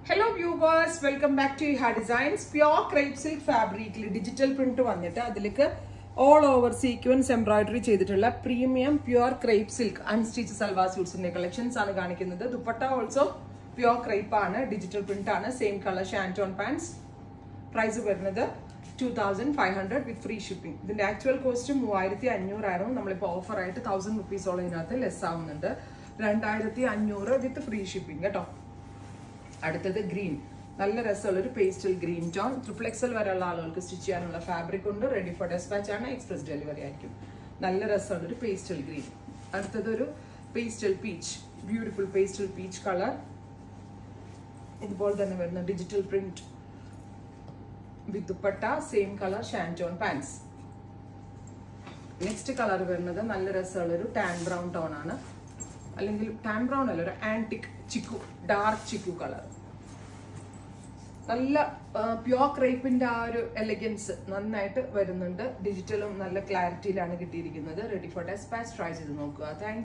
Hello viewers, welcome back to Iha Designs. Pure crepe silk fabric digital print വന്നിട്ട് അതിലേക്ക് all over sequence embroidery ചെയ്തിട്ടുള്ള premium pure crepe silk unstitched salwar suits ന്റെ collections ആണ് കാണിക്കുന്നത്. Dupatta also pure crepe ആണ്, digital print ആണ്, same color shanton pants. Price വരുന്നത് 2500 with free shipping. ഇതിന്റെ actual cost 3500 ആയിരുന്നു. നമ്മളിപ്പോൾ ഓഫർ ആയിട്ട് 1000 rupees ഓളം ഇതിനകത്ത് ലെസ് ആവുന്നുണ്ട്. 2500 with free shipping കേട്ടോ. അടുത്തത് ഗ്രീൻ, നല്ല രസമുള്ള ഒരു pastel green tone, triple XL വരെയുള്ള ആളുകൾക്ക് സ്റ്റിച്ച് ചെയ്യാനുള്ള ഫാബ്രിക് ഉണ്ട്, റെഡി ഫോർ ഡെസ്പാച്ച് ആണ്, എക്സ്പ്രസ് ഡെലിവറി ആയിരിക്കും. നല്ല രസമുള്ള ഒരു പേസ്റ്റൽ ഗ്രീൻ. അടുത്തത് ഒരു pastel peach, beautiful pastel peach colour. ഇതുപോലെ തന്നെ വരുന്ന digital print with dupatta, same colour shantoon pants. Next colour വരുന്നത് നല്ല രസമുള്ള ഒരു ടാൻ ബ്രൗൺ ടോൺ ആണ്, അല്ലെങ്കിൽ ടാൻ ബ്രൗൺ അല്ല, ഒരു antique chikoo, dark chikoo colour. നല്ല പ്യോർ ക്രേപ്പിന്റെ ആ ഒരു എലഗൻസ് നന്നായിട്ട് വരുന്നുണ്ട്. ഡിജിറ്റലും നല്ല ക്ലാരിറ്റിയിലാണ് കിട്ടിയിരിക്കുന്നത്. റെഡി ഫോർ ഡെസ്പാച്ച്, ട്രൈ ചെയ്ത് നോക്കുക. താങ്ക്